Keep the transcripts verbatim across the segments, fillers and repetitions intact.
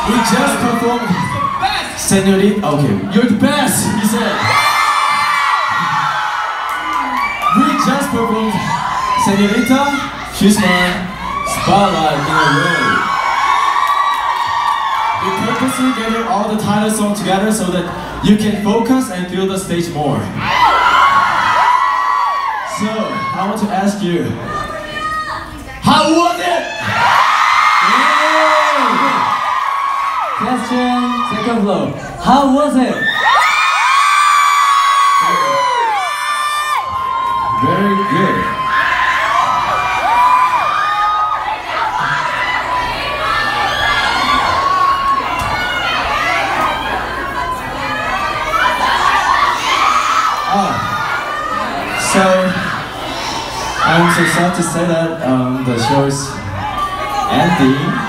We just performed Senorita. Okay, you're the best, he said. We just performed Senorita, She's Mine, Spotlight in a row. We purposely gathered all the title songs together so that you can focus and feel the stage more. So, I want to ask you, how was it? Yeah. Question, second floor. How was it? Very good. Oh. So, I'm so sad to say that um, the show is ending.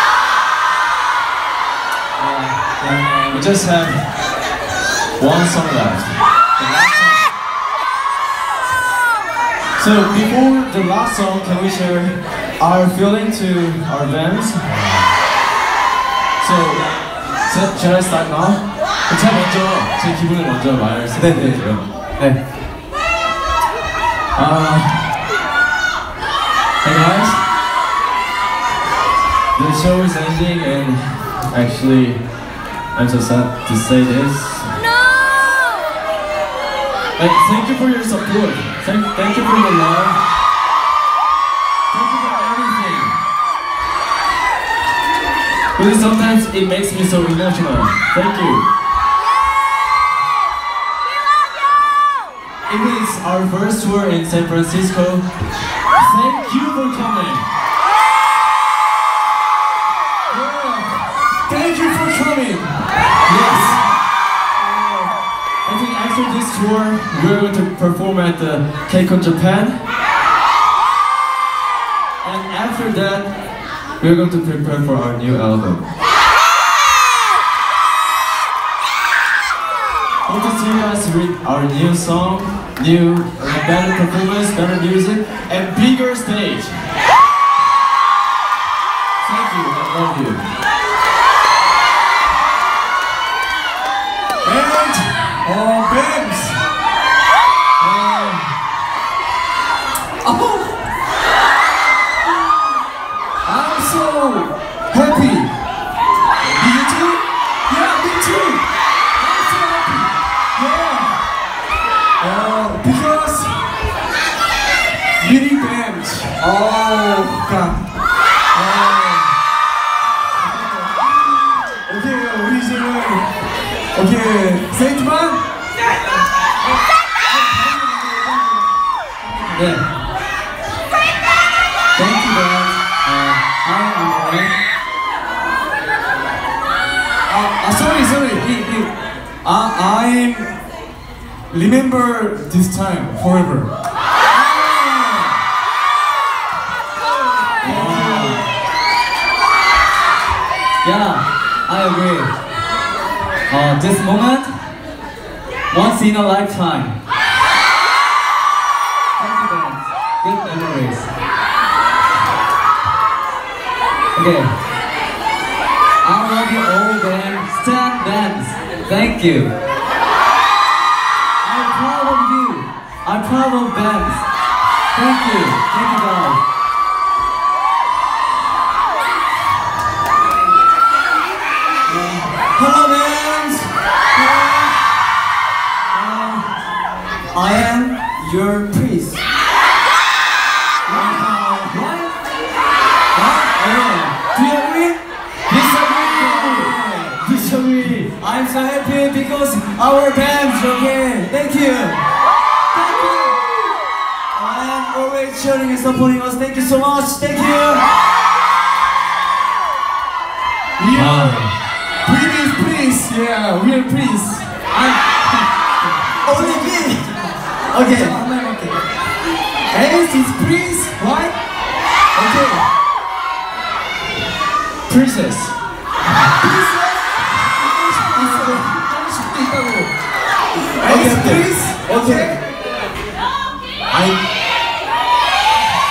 We just have one song left. The last song. So before the last song, can we share our feeling to our fans? So, so shall I start now? 제가 먼저 제 기분을 먼저 말씀드릴게요. 네. Uh, hey guys, the show is ending and actually I'm so sad to say this. No! Like, thank you for your support. Thank, thank you for your love. Thank you for everything. Because sometimes it makes me so emotional. Thank you. It is our first tour in San Francisco. Thank you for coming. Yeah. Thank you for coming. Yes. I think after this tour, we're going to perform at the KCON Japan. And after that, we're going to prepare for our new album. Hope to see you guys with our new song, new uh, better performance, better music, and bigger stage. Thank you, I love you. And uh, Babs. Uh, oh, I'm so happy. You too? Yeah, me too. Uh, because mini band. Oh God. Uh, okay, original. Okay, Saintman. Yeah. Thank you, guys. Uh, hi, I'm Owen. Uh, uh, sorry, sorry. He, he. Uh, I'm. Remember this time forever. Yeah, I agree. Uh, this moment, once in a lifetime. Thank you guys. Good memories. Okay. I love you all, band. Stand bands. Thank you. I'm proud of you. I'm proud of bands. Thank you. Thank you guys. Hello, bands. Uh, I am your priest. Wow. What? What? Oh, do you agree? Disagree. Disagree. I'm so happy because our band's okay. Thank you. Thank you. I am always cheering and supporting us. Thank you so much. Thank you. We are please, please. Yeah, we are please. I'm only me. Okay. Okay. Alice is please, right? Okay. Princess. Princess. Okay, please. Okay. I.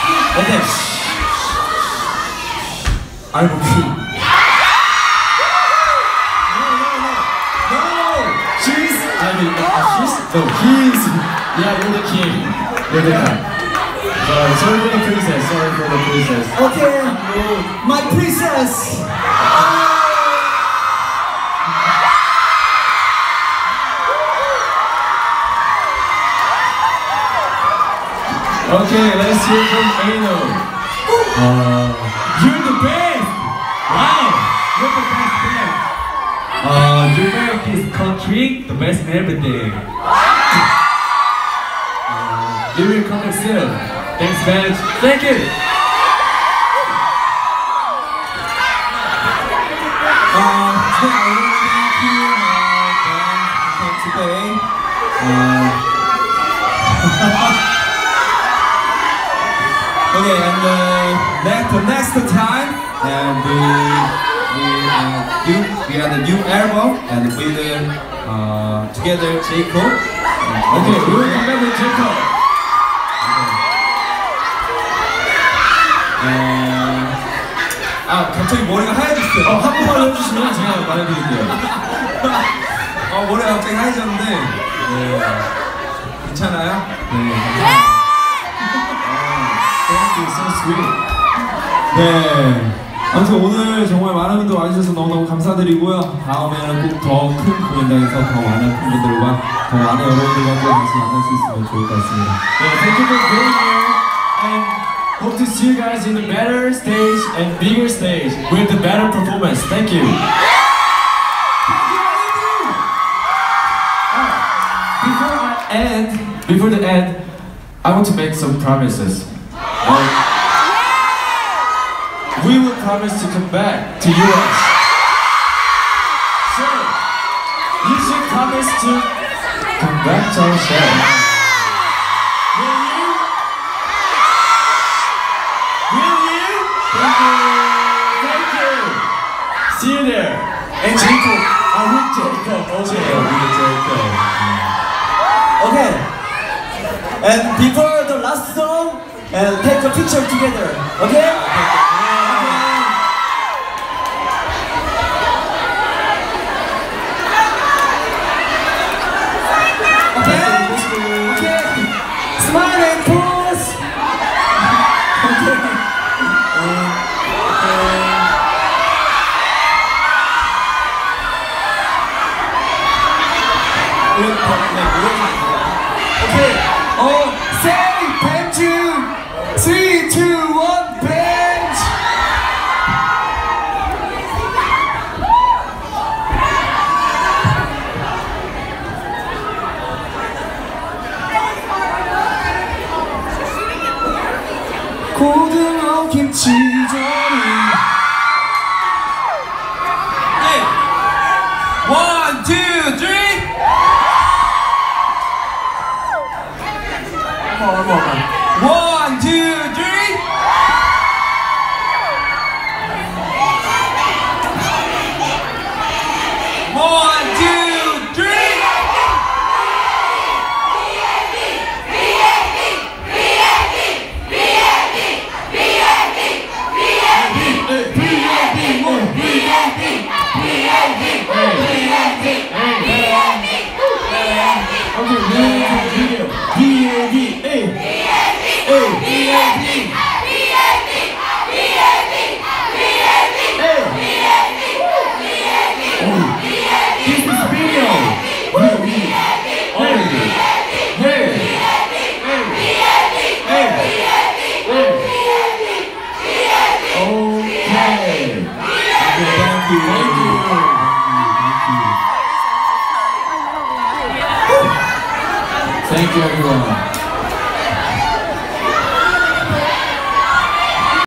Okay. I'm a king. So he's yeah, you're the king. You're the king. Sorry, sorry for the princess. Sorry for the princess. Okay, my princess. Okay, let's hear from Aino. Uh, you're the best. Wow, you're the best man. Uh, you make this country the best in everything. Uh, you will come soon. Thanks, man. Thank you. Uh, today I want to thank you, uh, today. Uh, okay, and uh, next, the next time, and we, we, uh, do, we have a new album, and we will uh, together Jacob. Okay, we will come back with Jacob. 아, 갑자기 머리가 하얘졌어요. 어, 한 번만 해주시면 제가 말해드릴게요. 어, 머리가 갑자기 하얘졌는데, 네. 괜찮아요? 네. Thank you, so sweet. 네. 아무튼 오늘 정말 많은 분들 와주셔서 너무너무 감사드리고요. 다음에는 꼭 더 큰 공연장에서 더 많은 팬분들과 더 많은 여러분들과 또 다시 만날 수 있으면 좋을 것 같습니다. Yeah, thank you for being here, and hope to see you guys in a better stage and bigger stage with a better performance. Thank you. Before I end, before the end, I want to make some promises. Um, we will promise to come back to U S. So, you should promise to come back to our show. Will you? Will you? Thank you. Thank you. See you there. And Jacob. I'm with Jacob. Okay. With Jacob. Okay. And before the last song, and take a picture together. Okay? Okay. Okay. Smile and pose. Okay. Okay. Oh, say bench. Three, two, one, bench. 고등어 김치전이. Hey. One, two, three. Come on, come on. One, two, three. One, two, three. Okay, video. B A D A. This is video. Thank you. Thank you. Thank you, everyone.